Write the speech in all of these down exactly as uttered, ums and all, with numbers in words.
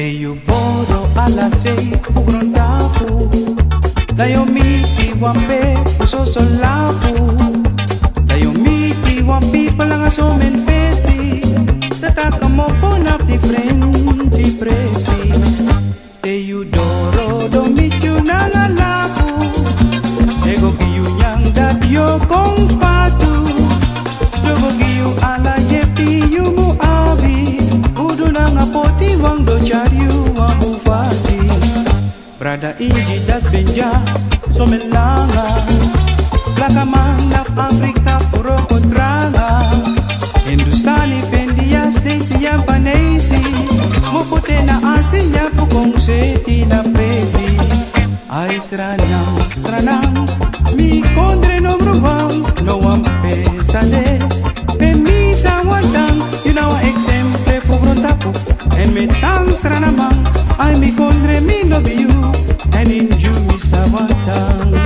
Teyu boro ala sei ugrondapu Dayo miti wampe usoso lapu Dayo miti wampi palanga somen fesi Tataka mo ponap di frenti presi Teyu doro do mityu nanga lapu Ego giyu nyang dadyo kong patu Dogo giyu ala yepi yumu abi Udu nanga poti wang do charyu wabu fasi Brada inji dat benja somelanga Blaka manaf Afrika puro kontranga Hindustani fendias desi yang panesi Mupute na asinya pukong seti na presi Ay stranang, stranang Mi kondre no brubang No ampe sale Pemisa wantang Yunawa exemple fubrontapu En metang stranamang Ay mi kondre mi no biyu En inju mi sawantang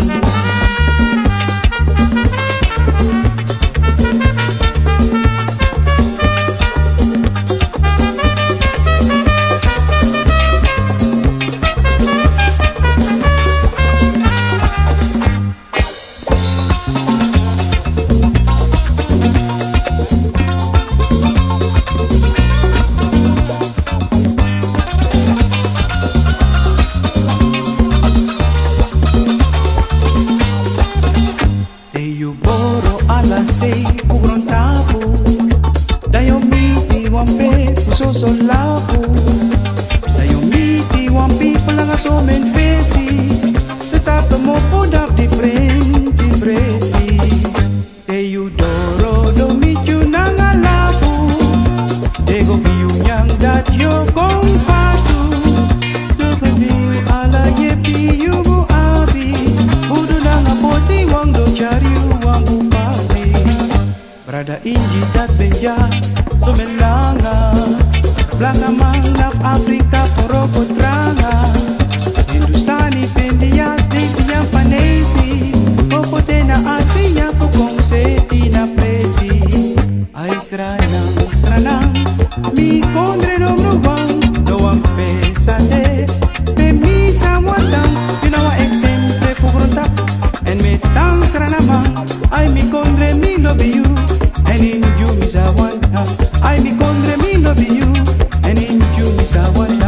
sei ugrontapu Dayo miti wampe usoso lapu Dayo miti wampi palanga somen fesi Tetap mo podap di frenti presi Teyu doro do mityu nanga lapu Ego giyu nyang dadyo kong patu Dogo giyu ala yepi yumu abi Udu nanga poti wang do charyu wang upasi Brada inji dat benja somelanga Blanga manaf Afrika puro kontranga Hindustani pendias desi yang panesi Popote na asinya pukong seti na presi Ay stranang, stranang Mi kondre no brubang Doang pesate Pemisa wantang Yunawa exemple fugrontapu En metang stranamang Ay mi kondre mi no biyu And in you is a one, I me kondre mi no be you, and in you is a one.